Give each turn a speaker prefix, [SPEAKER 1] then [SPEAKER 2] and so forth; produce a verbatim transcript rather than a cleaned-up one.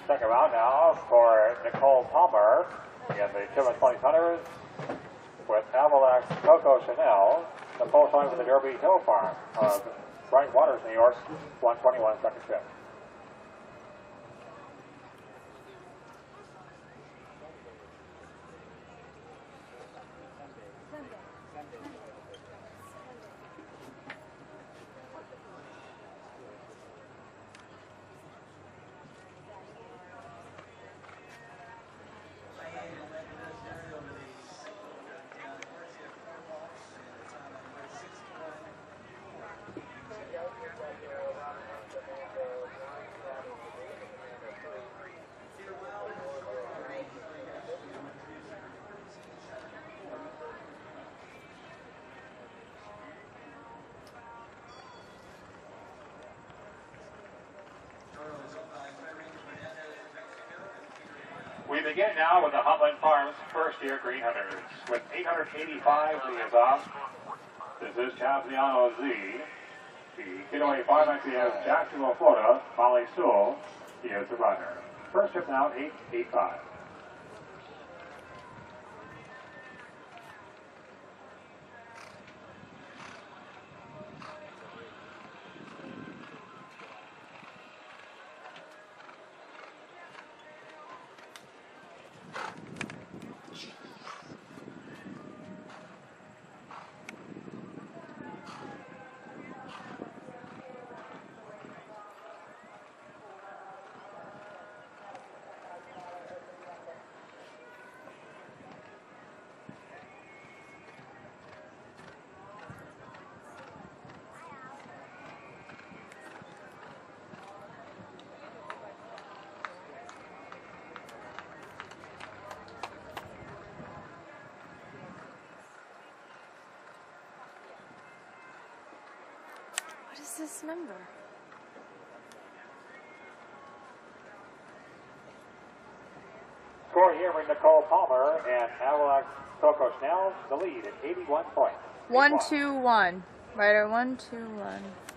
[SPEAKER 1] Second round now for Nicole Palmer in the two and twenty hunters with Avalax Coco Chanel. The full time for the Derby Hill Farm of Bright Waters, New York, one twenty-one second shift. We begin now with the Huntland Farms first year green hunters. With eight hundred eighty-five leads off, this is Champiano Z. The getaway five entry has Jacksonville, Florida, Molly Sewell. He is the runner. First trip now, eight eighty-five.
[SPEAKER 2] What is this number?
[SPEAKER 1] Score here with Nicole Palmer and Avalax Coco Chanel, the lead at eighty-one points.
[SPEAKER 2] One, two, one. Ryder, one, two, one.